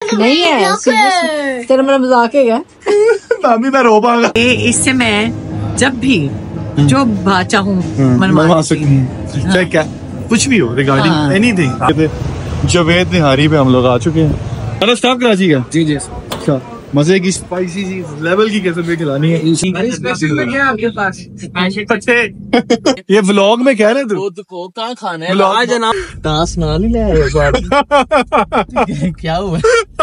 नहीं है, तेरा मेरा मजाक है क्या? मामी मैं रो पाऊंगा। इससे मैं जब भी जो बात चाहूँ मनवा सकती हूँ, चाहे क्या कुछ भी हो रिगार्डिंग एनीथिंग। जवेद निहारी पे हम लोग आ चुके हैं। अरे स्टाफ कराची का? जी जी। अच्छा, मजे की स्पाइसी सी लेवल की कैसे खिलानी है आपके पास? ये व्लॉग में कह रहे थे कहाँ खाना है जनाब? दास नाल ही ले क्या हुआ?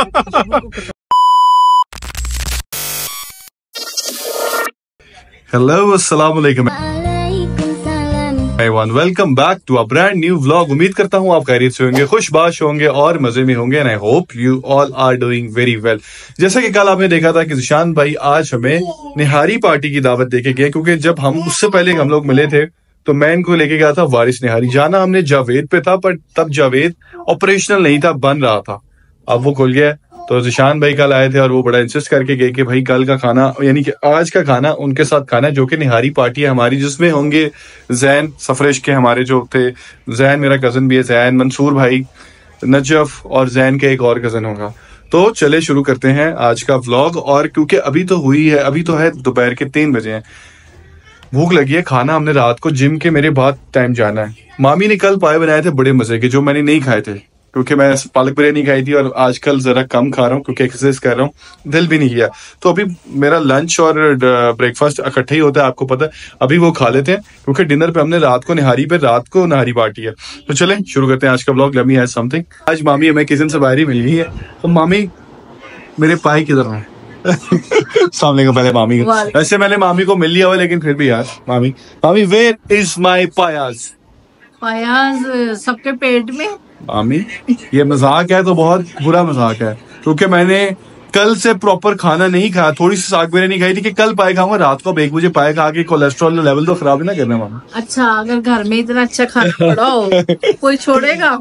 हेलो अस्सलाम वालेकुम everyone, welcome back to a brand new vlog. उम्मीद करता हूँ आप खैरियत से होंगे, खुशबाश होंगे और मजे में होंगे and I hope you all are doing very well. जैसा कि कल आपने देखा था कि ज़िशान भाई आज हमें निहारी पार्टी की दावत देके गए, क्योंकि जब हम उससे पहले हम लोग मिले थे तो मैं इनको लेके गया था वारिस निहारी। जाना हमने जावेद पे था, पर तब जावेद ऑपरेशनल नहीं था, बन रहा था, अब वो खुल गया। तो ज़िशान भाई कल आए थे और वो बड़ा इंसिस्ट करके गए कि भाई कल का खाना यानी कि आज का खाना उनके साथ खाना है, जो कि निहारी पार्टी है हमारी, जिसमें होंगे जैन सफरेश के हमारे जो थे, जैन मेरा कजन भी है, जैन मंसूर भाई, नजफ और जैन के एक और कजन होगा। तो चले शुरू करते हैं आज का व्लॉग। और क्योंकि अभी तो है दोपहर के 3 बजे हैं, भूख लगी है, खाना हमने रात को जिम के मेरे बाद टाइम जाना है। मामी ने कल पाए बनाए थे बड़े मजे के, जो मैंने नहीं खाए थे क्योंकि मैं पालक बिरयानी खाई थी और आजकल जरा कम खा रहा हूँ क्योंकि एक्सरसाइज कर रहा हूँ, दिल भी नहीं किया। तो अभी मेरा लंच और ब्रेकफास्ट इकट्ठा ही होता है, आपको पता है। अभी वो खा लेते हैं क्योंकि डिनर पे हमने रात को निहारी पार्टी है। तो चलें शुरू करते हैं आज का blog. Let me have something. आज मामी हमें किचन से बाहर ही मिल गई है। तो मामी मेरे पाई किधर है? सामने को पहले मामी को, वैसे मैंने मामी को मिल लिया हुआ, लेकिन फिर भी यार मामी वेयर इज माई पायाज? पायाज सबके पेट में। मामी ये मजाक है तो बहुत बुरा मजाक है, क्योंकि मैंने कल से प्रॉपर खाना नहीं खाया, थोड़ी सी साग बिरयानी खाई थी कि कल पाए खाऊंगा, रात को 1 बजे पाए खा के कोलेस्ट्रॉल लेवल तो खराब ही ना करना मामा। अच्छा, अगर घर में इतना अच्छा खाना पड़ा हो कोई छोड़ेगा?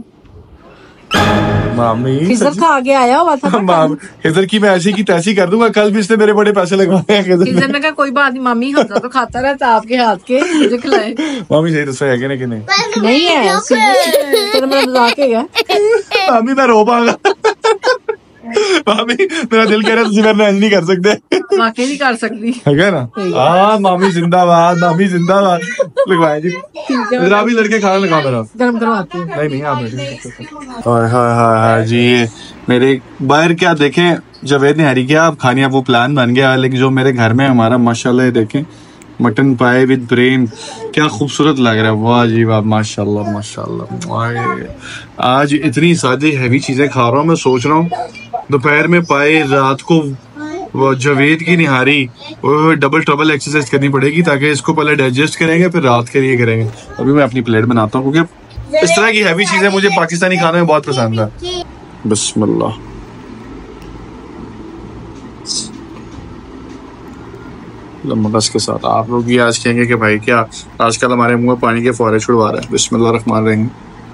मामी खिजर खा के आया हुआ था मामी, खिजर की मैं ऐसी की तैसी कर दूंगा, कल भी इसने मेरे बड़े पैसे लगवाए हैं खिजर ने कहा कोई बात नहीं मामी, हमजा तो खाता रहता आपके हाथ के, मुझे खिलाए। मामी सही तो है कि नहीं? नहीं है, तेरा मेरा मजाक है क्या? मामी मैं रो पाऊंगा। मामी मेरा दिल कह रहा है, तुझे मेरे नहीं कर सकते। वाकई नहीं कर सकती है ना? हाँ मामी जिंदाबाद, मामी जिंदाबाद। लगवाए जी, इधर भी लड़के खाना लगा मेरा गरम करवाती हूँ। नहीं आप हाँ जी। मेरे बाहर क्या देखें, जवेद निहारी क्या अब खाने, वो प्लान बन गया, लेकिन जो मेरे घर में हमारा माशाल्लाह देखें, मटन पाए विद ब्रेन, क्या खूबसूरत लग रहा है। वाह जी वाह, माशाल्लाह माशाल्लाह। आज इतनी सारी हैवी चीजें खा रहा हूँ, मैं सोच रहा हूँ दोपहर में पाए, रात को वो जवेद की निहारी, डबल ट्रबल एक्सरसाइज करनी पड़ेगी, ताकि इसको पहले डाइजेस्ट करेंगे फिर रात के लिए करेंगे। अभी मैं अपनी प्लेट बनाता हूँ, क्योंकि इस तरह की हैवी चीजें मुझे पाकिस्तानी खाने में बहुत पसंद है। बिस्मिल्लाह। लम्बस के साथ आप लोग भी आज कहेंगे कि भाई क्या आजकल हमारे मुंह में पानी के फौरे छुड़वा रहा है। बिस्मिल्लाह रहमान रहीम।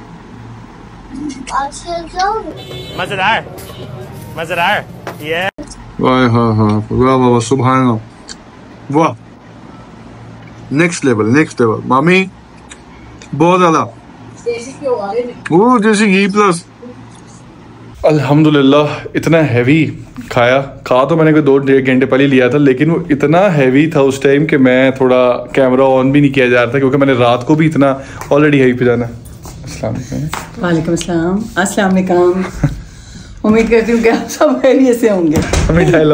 मजेदार ये वाह वाह वाह सुभान अल्लाह, वाह नेक्स्ट लेवल मामी, बहुत ज्यादा वो जैसे घी प्लस। अल्हम्दुलिल्लाह इतना हैवी खा तो मैंने कोई 2-1 घंटे पहले लिया था, लेकिन वो इतना हैवी था उस टाइम कि मैं थोड़ा कैमरा ऑन भी नहीं किया जा रहा था, क्योंकि मैंने रात को भी इतना ऑलरेडी हैवी पे जाना। वालेकुम अस्सलाम। अस्सलाम वालेकुम। उम्मीद करती हूँ कि आप सब खैरियत से होंगे। हमें डायलॉग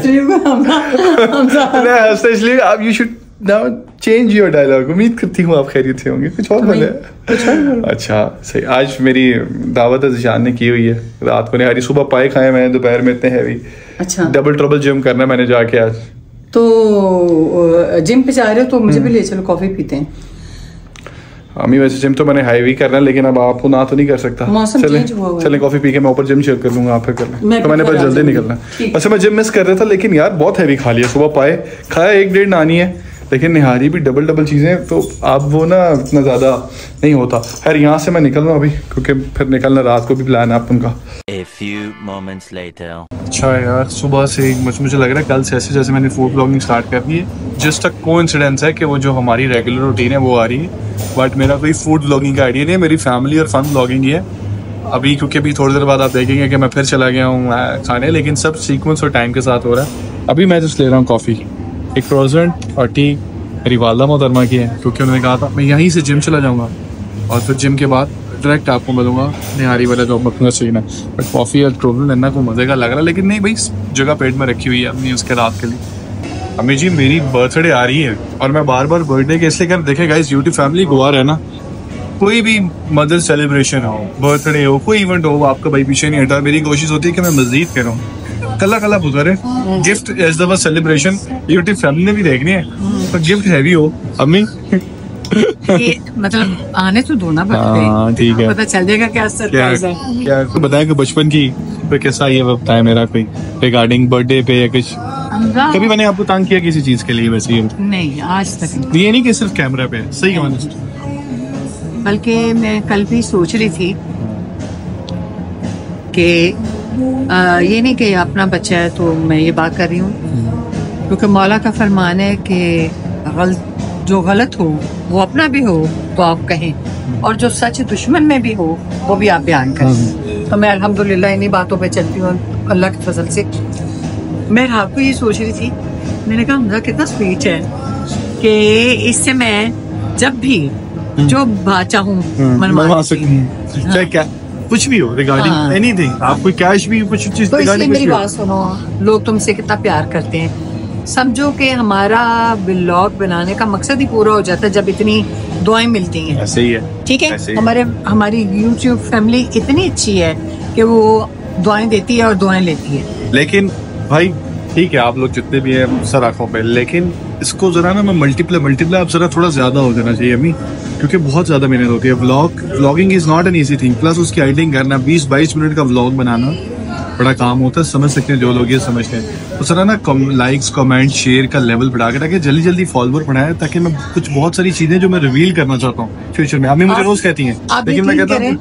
इसलिए आप you should now change your dialogue. उम्मीद करती हूँ आप खैरियत से होंगे, कुछ और बोले। अच्छा सही। आज मेरी दावत ज़िशान ने की हुई है, रात को निहारी, सुबह पाए खाए मैंने, दोपहर में इतने हैवी। अच्छा, डबल ट्रबल जिम करना मैंने जाके आज। तो जिम पे जा रहे हो तो मुझे भी ले चलो, कॉफी पीते हैं। अम्मी वैसे जिम तो मैंने हाईवी करना है, लेकिन अब आपको ना तो नहीं कर सकता। चले कॉफी पी के मैं ऊपर जिम शेयर कर लूंगा, आप फिर कर लें। तो मैंने बस जल्दी निकलना। अच्छा मैं जिम मिस कर रहा था, लेकिन यार बहुत हैवी खा लिया। सुबह पाए खाया 1-1.5 नानी है, लेकिन निहारी भी डबल चीजें, तो अब वो ना इतना ज्यादा नहीं होता। खैर यहाँ से मैं निकल रहा हूँ अभी, क्योंकि फिर निकलना रात को भी प्लान है उनका। अच्छा यार सुबह से मुझे लग रहा है कल से ऐसे जैसे मैंने फूड ब्लॉगिंग स्टार्ट कर दी है, जस्ट अ कोइंसिडेंस है कि वो जो हमारी रेगुलर रूटीन है वो आ रही है, बट मेरा कोई फूड ब्लॉगिंग का आइडिया नहीं है, मेरी फैमिली और फन ब्लॉगिंग ही है। अभी क्योंकि अभी थोड़ी देर बाद आप देखेंगे कि मैं फिर चला गया हूँ खाने, लेकिन सब सीक्वेंस और टाइम के साथ हो रहा है। अभी मैं जस्ट ले रहा हूँ कॉफ़ी, एक फ्रोजन और टी मेरी वालदा मोहतरमा की है, क्योंकि उन्होंने कहा था मैं यहीं से जिम चला जाऊँगा और फिर जिम के बाद डायरेक्ट आपको मिलूंगा निहारी वाला जो मखना चाहिए ना। बट कॉफ़ी और फ्रोजन लेना को मज़े का लग रहा है, लेकिन नहीं भाई जगह पेट में रखी हुई है अपनी उसके रात के लिए। अम्मी जी मेरी बर्थडे आ रही है और मैं बार बार बर्थडे के इसलिए कर देखे गाइस यूट्यूब फैमिली गोवा है ना, कोई भी मदर सेलिब्रेशन हो, बर्थडे हो, कोई इवेंट हो, आपका भाई पीछे नहीं हटा। मेरी कोशिश होती है कि मैं मजीद करूँ, कल्ला कल्ला गुजरे gift as the celebration YouTube family ने भी देखनी है, तो गिफ्ट हैवी हो अम्मी। ये मतलब आने तो दो ना बर्थडे, ठीक है, पता चल जाएगा क्या सरप्राइज है। क्या तो बताएं कि बचपन की कोई कैसा ये बताया मेरा कोई रिगार्डिंग बर्थडे पे या कुछ, कभी मैंने आपको तंग किया किसी चीज के लिए? वैसे नहीं, आज तक नहीं। ये नहीं कि सिर्फ कैमरा पे है, सही है। बल्कि मैं कल भी सोच रही थी कि ये नहीं कि अपना बच्चा है तो मैं ये बात कर रही हूँ, क्योंकि मौला का फरमान है कि जो गलत हो वो अपना भी हो तो आप कहें, और जो सच दुश्मन में भी हो वो भी आप बयान करें। तो मैं अल्हम्दुलिल्लाह इन्हीं बातों पे चलती हूँ अल्लाह के फजल से। मैं रात को ये सोच रही थी, मैंने कहा हमजा कितना स्वीट है कि इससे मैं जब भी जो चाहूँ मनवा सकूँ, चाहे क्या कुछ भी हो रिगार्डिंग एनीथिंग, आप कोई कैश भी कुछ चीज। तो इसलिए मेरी बात सुनो, लोग तुमसे कितना प्यार करते हैं, समझो कि हमारा व्लॉग बनाने का मकसद ही पूरा हो जाता है जब इतनी दुआएं मिलती हैं। ऐसे ही है, ठीक है। हमारी यूट्यूब फैमिली इतनी अच्छी है कि वो दुआएं देती है और दुआएं लेती है। लेकिन भाई ठीक है, आप लोग जितने भी हैं सर आंखों पे, लेकिन इसको जरा ना मैं मल्टीप्लाई अब जरा थोड़ा ज्यादा हो जाना चाहिए अम्मी, क्योंकि बहुत ज्यादा मेहनत होती है। Vlogging is not an easy thing, plus उसकी एडिटिंग करना, 20-22 मिनट का व्लॉग बनाना बड़ा काम होता है, समझ सकते हैं जो लोग ये समझते हैं। तो सर ना लाइक्स कमेंट शेयर का लेवल बढ़ा के ताकि जल्दी जल्दी फॉलोवर बढ़ाए, ताकि मैं कुछ बहुत सारी चीजें जो मैं रिवील करना चाहता हूँ फ्यूचर में। अम्मी मुझे रोज कहती हैं, लेकिन मैं कहता हूँ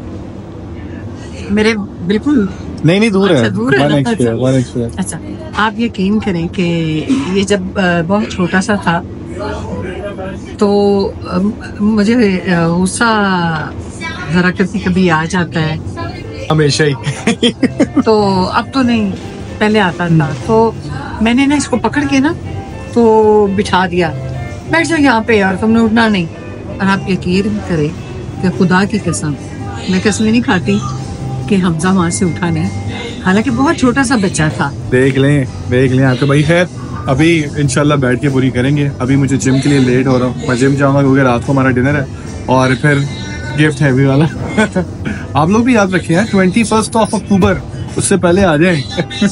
मेरे बिल्कुल नहीं दूर है, दूर है। अच्छा, आप यकीन करें कि ये जब बहुत छोटा सा था तो मुझे गुस्सा जरा कभी आ जाता है, हमेशा ही। तो अब तो नहीं, पहले आता था। तो मैंने ना इसको पकड़ के ना तो बिठा दिया, बैठ जाओ यहाँ पे यार, तुमने उठना नहीं। और आप यकीन करें कि खुदा की कसम मैं कसमें नहीं खाती कि हमजा वहाँ से उठा नहीं, हालांकि बहुत छोटा सा बच्चा था। देख लें आपके भाई। खैर अभी इंशाल्लाह बैठ के पूरी करेंगे। अभी मुझे जिम के लिए लेट हो रहा हूँ, मैं जिम जाऊँगा क्योंकि रात को हमारा डिनर है और फिर गिफ्ट हैवी वाला। आप लोग भी याद रखिए 21 अक्टूबर, उससे पहले आ जाए।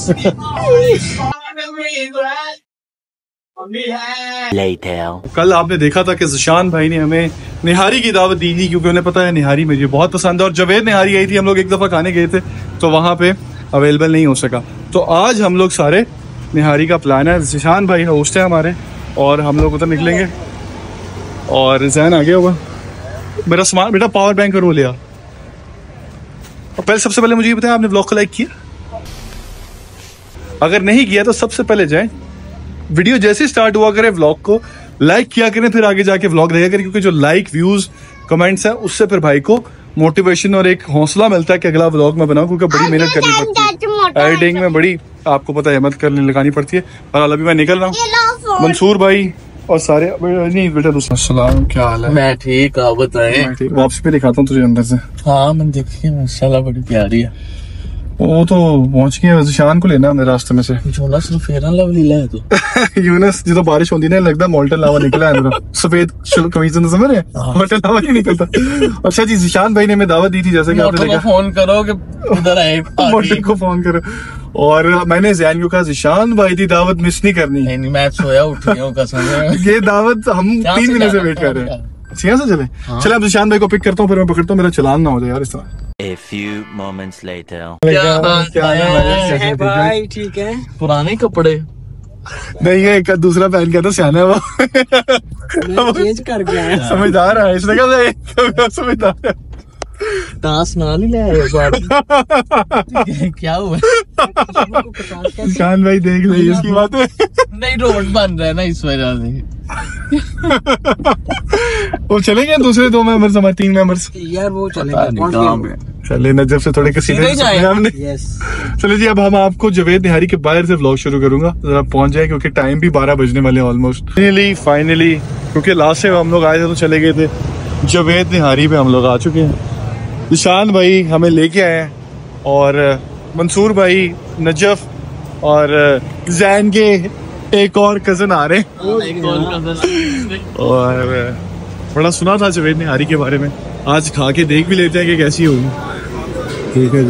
कल आपने देखा था कि ज़िशान भाई ने हमें निहारी की दावत दी थी, क्योंकि उन्हें पता है निहारी मुझे बहुत पसंद है, और जवेद निहारी आई थी, हम लोग एक दफ़ा खाने गए थे तो वहाँ पे अवेलेबल नहीं हो सका। तो आज हम लोग सारे निहारी का प्लान है, ज़िशान भाई होस्ट है हमारे और हम लोग उधर निकलेंगे। और जैन आ गया होगा, मेरा सामान बेटा पावर बैंक का रो लिया। और पहले सबसे पहले मुझे ये बताया, आपने व्लॉग को लाइक किया? अगर नहीं किया तो सबसे पहले जाएं, वीडियो जैसे स्टार्ट हुआ करे व्लॉग को लाइक किया करें, फिर आगे जाके व्लॉग देखा करें, क्योंकि जो लाइक व्यूज कमेंट्स हैं उससे फिर भाई को मोटिवेशन और एक हौसला मिलता है कि अगला व्लॉग मैं बनाऊं, क्योंकि बड़ी मेहनत करनी पड़ती है एडिटिंग में, बड़ी आपको पता है हिम्मत करनी लगानी पड़ती है। और अभी मैं निकल रहा हूँ, मंसूर भाई और सारे नहीं बेटा दूसरा। अस्सलाम, क्या हाल है? मैं ठीक, आप बताएं। वापसी पे दिखाता हूँ तुझे अंदर से। हाँ मैं देखी माशाल्लाह बड़ी प्यारी है। वो तो पहुंच गए, शान को लेना मेरे रास्ते में से। यूनस फेयर एंड लवली है तो यूनस जो बारिश होती है लगता है मोल्टन लावा निकला है अंदर, सफेद कमीज समझ रहे हैं, मोल्टन लावा नहीं निकलता। अच्छा जी, जिशान भाई ने हमें दावत दी थी, जैसे कि आपने देखा। फोन करो कि इधर आए, मोल्टन को फोन करो। और मैंने जैन को कहा जिशान भाई की दावत मिस नहीं करनी। नहीं मैं सोया उठ गया हूं कसम। ये दावत हम 3 महीने से वेट कर रहे हैं। से चले चले, अब जिशान भाई को पिक करता हूँ, फिर मैं पकड़ता हूँ, मेरा चलान ना हो जाए यार इस तरह। A few moments later. क्या है भाई? ठीक है। पुराने कपड़े नहीं है, एक दूसरा पहन के था, सियाना है वो, चेंज कर गया। समझदार है इसने, क्या समझदार है। ताश ना नहीं ले क्या हुआ? शान भाई देख ले इसकी बात है। नहीं रोड बन रहा है ना इस वजह से। वो चलेंगे दूसरे 2 मेंबर्स, हमारे 3 मेंबर्स। यार वो चलेगा चले नजर से थोड़े किसी हमने। चले जी, अब हम आपको जवेद निहारी के बाहर से व्लॉग शुरू करूंगा, जरा पहुंच जाए क्योंकि टाइम भी 12 बजने वाले ऑलमोस्ट। फाइनली क्योंकि लास्ट से हम लोग आए थे तो चले गए थे, जवेद निहारी पे हम लोग आ चुके हैं। निशान भाई हमें लेके आए हैं और मंसूर भाई, नजफ और जैन के एक और कजन आ रहे हैं। और बड़ा सुना था जवेद निहारी के बारे में, आज खा के देख भी लेते हैं कि कैसी होगी। ठीक है जी।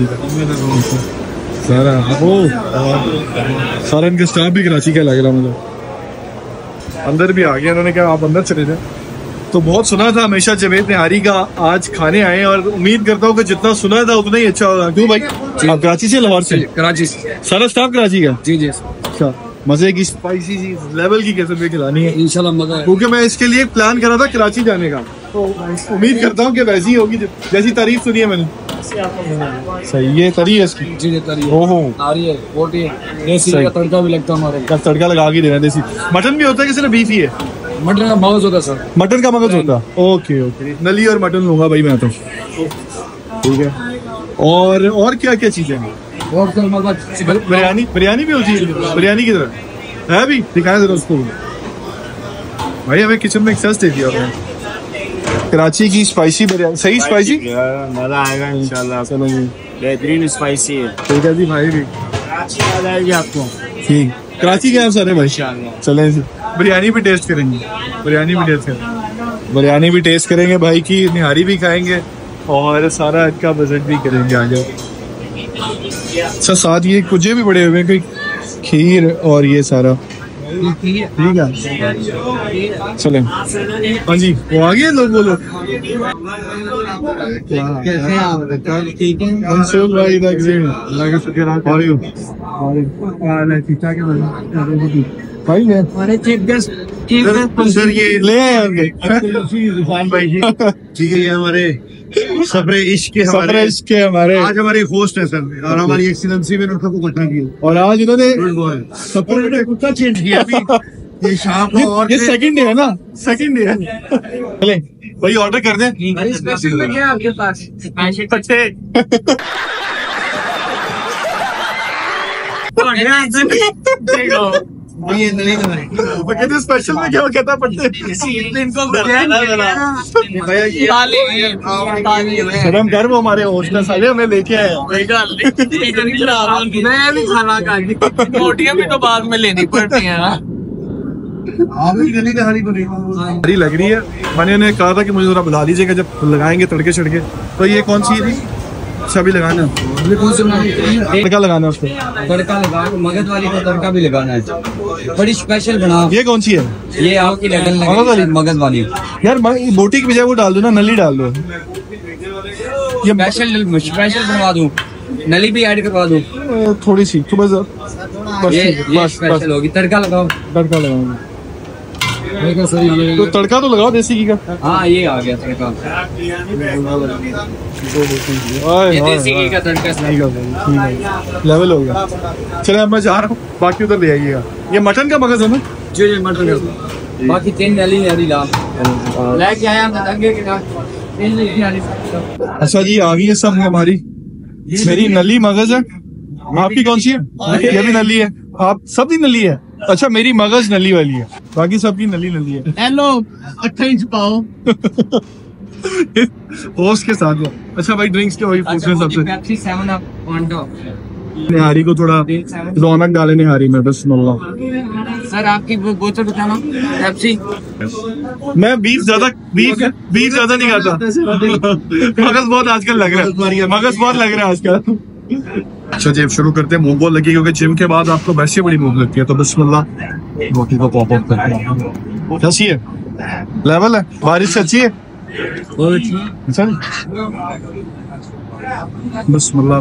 सारा इनका स्टाफ भी कराची का लग रहा मुझे। अंदर भी आ गया, उन्होंने कहा आप अंदर चले जाए। तो बहुत सुना था हमेशा जवेद निहारी का, आज खाने आए और उम्मीद करता हूँ कि जितना सुना था उतना ही अच्छा होगा। क्यों भाई, आप कराची से, लाहौर से? कराची से। सारा स्टाफ कराची का? जी जी। अच्छा, मजे की स्पाइसी लेवल की किस्म की खिलानी है इंशाल्लाह मजा। क्योंकि मैं इसके लिए प्लान करा था कराची जाने का, तो उम्मीद करता हूँ कि वैसी होगी जैसी तारीफ सुनी है मैंने। सही है, तरी है इसकी। जी जी, तरी ओहो, आ रही है, बोटी है, देसी का तड़का भी लगता है हमारे। तड़का लगा के देना देसी। मटन भी होता है कि सिर्फ बीफ ही है? मटन का मगज होता है सर। मटन का मगज होता है। ओके ओके, नली और मटन लूंगा भाई मैं तो। ठीक है। और क्या क्या चीजें हैं? और तो मगज बिरयानी भी होती है? बिरयानी की तरह है भी? दिखाया जरा उसको भाई, हमें किचन में एक्सेस दे दिया आपने। कराची की स्पाइसी बिरयानी, सही स्पाइसी? मजा आएगा इंशाल्लाह। चलो जी, बेहतरीन स्पाइसी है। ठीक है जी भाई भी। कराची याद आएगी आपको। ठीक, कराची के आप सारे भाई। चलें जी, बिरयानी भी टेस्ट करेंगे। बिरयानी भी टेस्ट करेंगे भाई की, निहारी भी खाएंगे और सारा इनका बजट भी करेंगे आगे। अच्छा, साथ ये कुजे भी बड़े हुए हैं, कोई खीर और ये सारा। ठीक है, चलें। हाँ जी, वो आ गए लोग, बोलो। कैसे हैं आप? ठीक है। मंसूर भाई द एग्जीम, लगा शुक्र। How are you? भाई है हमारे चीफ गेस्ट सर, ये ले आए होंगे इरफान भाई जी। ठीक है, ये हमारे सफरे इश्क के हमारे आज हमारे होस्ट है सर, और हमारी एक्सीलेंसी में उनको इकट्ठा किया। और आज इन्होंने सफरे कुत्ता चेंज किया अभी। ये शाम को और ये सेकंड डे है ना? सेकंड डे है। चले भाई, ऑर्डर कर दें। स्पेशल में क्या है आपके पास? पत्ते स्पेशल में क्या कहता पट्टे? शर्म कर, वो हमारे होस्टेस आए हमें लेके आए। मैं भी खाना खानी, रोटियां भी तो बाद में लेनी पड़ती है ना। हरी लग रही है। मैंने उन्हें कहा था कि मुझे थोड़ा बुला लीजिएगा जब लगाएंगे तड़के छड़के। तो ये कौन सी थी? सभी लगाना है, तड़का लगाना है उसको। तड़का लगा, मगज वाली को तड़का भी लगाना है, बड़ी स्पेशल बना। ये कौन सी है? ये आपकी लगन मगज वाली। यार बोटी की बजाय वो डाल दो ना, नली डाल दो। ये स्पेशल बनवा दूं, नली भी ऐड करवा दूं थोड़ी सी तो बस। ये स्पेशल होगी। तड़का लगाओ। तड़का लगाओ तो तड़का तो लगाओ देसी घी का। हाँ, ये आ गया तड़का। ये देसी घी का तड़का लेवल हो गया। चले अब मैं जा रहा हूँ, बाकी उधर ले आइएगा। ये मटन का मगज है ना? जी जी, मटन का। बाकी 3 नली लेके आया अच्छा जी, आ गई है सब हमारी। मेरी नली मगज है, आपकी कौन सी है? ये भी नली है, आप सब ही नली है। अच्छा, मेरी मगज नली वाली है, बाकी सबकी नली है। हेलो, 28 पाओ होस्ट के साथ। अच्छा भाई, ड्रिंक्स के वही पूछ रहे हैं सबसे। Pepsi 7 up कॉन्टो। निहारी को थोड़ा रौनक डाले निहारी में, बस मल्ला। सर आपकी बोतल बताना। पेप्सी। मैं बीफ ज्यादा नहीं खाता। मगज बहुत आजकल लग रहा है, मगज बहुत लग रहा है आजकल। अच्छा जी, शुरू करते हैं। भूख बहुत लगी क्योंकि जिम के बाद आपको वैसे बड़ी भूख लगती है, तो बिस्मिल्लाह रोटी को पॉप अप करते हैं। कैसी है? लेवल है? बारिश से अच्छी है? अच्छा, बिस्मिल्लाह।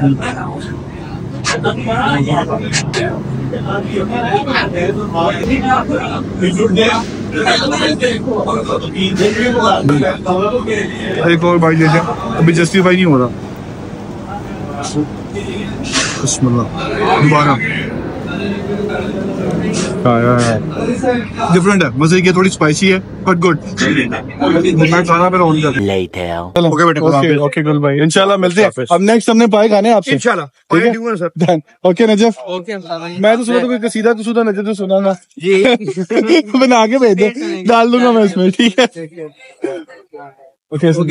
एक और बाइट लीजिए, अभी जस्टिफाई नहीं हो रहा। बिस्मिल्लाह, दोबारा। डिफरेंट है, मजे की, थोड़ी स्पाइसी है बट गुड। मैं खाना मेरा ऑन कर। Later. ओके बेटे, ओके गुल भाई, इंशाल्लाह मिलते हैं। अब नेक्स्ट हमने पाए खाने आपसे इंशाल्लाह। ठीक है sir. Done. Okay Najaf, okay मैं तो सुना तो कोई कसीदा तो सुना, नजफ तो सुना ना बना के भेज दो, डाल दूंगा मैं इसमें। ठीक है ओके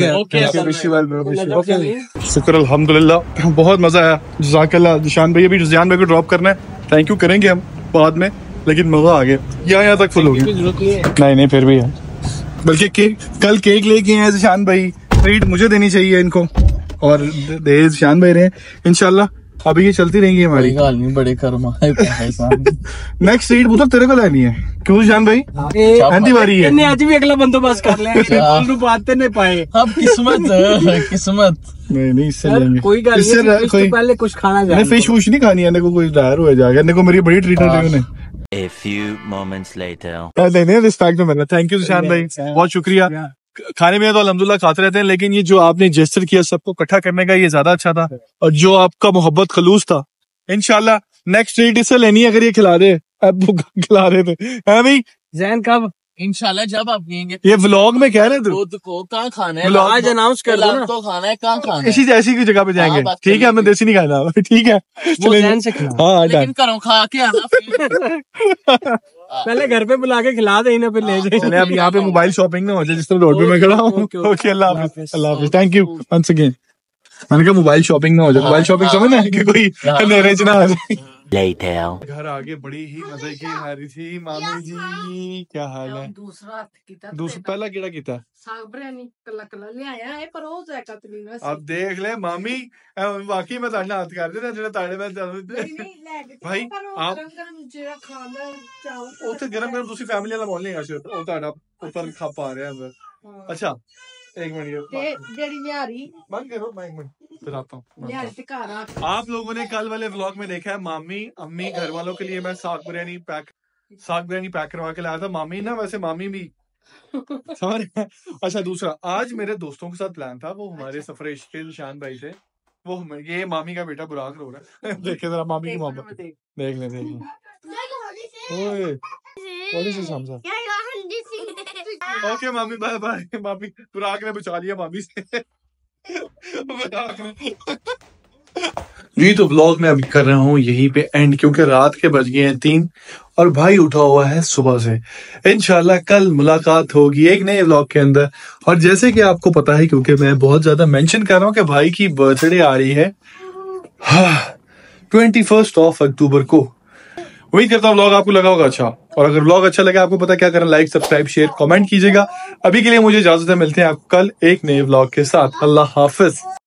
शुक्र अल्हम्दुलिल्लाह, बहुत मजा आया। जज़ाकल्लाह। जिशान भाई, अभी जिशान भाई को ड्रॉप करना है, थैंक यू करेंगे हम बाद में, लेकिन मजा आ गया। यहाँ तक फुल हो गया। नहीं फिर भी है, बल्कि कल केक लेके आए जिशान भाई, ट्रीट मुझे देनी चाहिए इनको, और दे जिशान भाई रहे। इंशाल्लाह अभी ये चलती रहेंगी हमारी। नहीं बड़े कर्म नेक्स्ट सीट पुत्र तेरे को लेनी है, क्यों जान भाई? आंधी बारी है, आज भी अगला बंदोबस्त कर ले, बात नहीं पाए अब किस्मत नहीं इससे लेंगे, कोई गल नहीं, इससे पहले कुछ खाना जाए। फिश वुश नहीं खानी है, को कोई दायर हो जाएगा, को मेरी बड़ी ट्रीट है। A few moments later. नहीं रिस्पेक्ट में मिलना। थैंक यू जिशान भाई, बहुत शुक्रिया। खाने में तो अल्हम्दुलिल्लाह खाते रहते हैं, लेकिन ये जो आपने जेस्चर किया सबको इकट्ठा करने का, ये ज्यादा अच्छा था, और जो आपका मोहब्बत खलूस था। इंशाल्लाह नेक्स्ट ट्रीट इससे लेनी है, अगर ये खिला दे। अब खिला रहे थे है भाई जैन, कब? इंशाल्लाह जब आप कहेंगे। ये व्लॉग में कह रहे थे दूध को कहाँ खाना है, आज अनाउंस कर दो ना, तो खाना है कहाँ खाना है। इसी जैसी की जगह पे जाएंगे, ठीक है? हमने देसी नहीं खाना, ठीक है? हाँ लेकिन करो खा के आना पहले घर पे बुला के खिला दे ना, फिर ले जाए। चले अब यहाँ पे मोबाइल शॉपिंग ना हो जाए, जिस तरह रोड पे मैं खड़ा हूँ। ओके अल्लाह हाफिज, अल्लाह हाफिज, थैंक यू वंस अगेन। मैंने कहा मोबाइल शॉपिंग ना हो जाए, मोबाइल शॉपिंग समझ ना कि कोई अंधेरे च ना आ जाए। Later. घर आगे बड़ी ही मजे की आ रही थी। मामी जी क्या हाल है? दूसरा पहला केड़ा कीता साग बिरयानी कल्ला कल्ला ले आया है, पर वो जायका तो नहीं। अब देख ले मामी, वाकई मैं ताड़ना हाथ कर देना जेड़ा ताड़े में भाई आप जेड़ा खाना चावल ओथे गरम गरम दूसरी फैमिली वाला बोल लेगा सिर्फ ओ ताड़ा ऊपर खा पा रहे हैं अंदर। अच्छा एक मिनट ये जेड़ी न्यारी बंद करो, मैं एक मिनट फिर आता हूँ। आप लोगों ने कल वाले व्लॉग में देखा है, मामी अम्मी घर वालों के लिए मैं साग बिरयानी पैक करवा के लाया था। मामी ना, वैसे मामी भी समझ। अच्छा दूसरा, आज मेरे दोस्तों के साथ प्लान था, वो हमारे सफर इश्क के निशान भाई थे, वो ये मामी का बेटा बुराक रो रहा है। देखे जरा मामी की मोहब्बत, देख ले ओए ओके मामी, बाय बाय मामी। बुराक ने बचा लिया मामी से। जी तो व्लॉग में अभी कर रहा हूँ यहीं पे एंड, क्योंकि रात के बज गए हैं 3 और भाई उठा हुआ है सुबह से। इंशाल्लाह कल मुलाकात होगी एक नए व्लॉग के अंदर। और जैसे कि आपको पता है, क्योंकि मैं बहुत ज्यादा मेंशन कर रहा हूँ कि भाई की बर्थडे आ रही है 21 अक्टूबर को। उम्मीद करता हूँ व्लॉग आपको लगा होगा अच्छा, और अगर व्लॉग अच्छा लगा, आपको पता क्या करना, लाइक सब्सक्राइब शेयर कमेंट कीजिएगा। अभी के लिए मुझे इजाजत है, मिलते हैं आपको कल एक नए व्लॉग के साथ। अल्लाह हाफिज।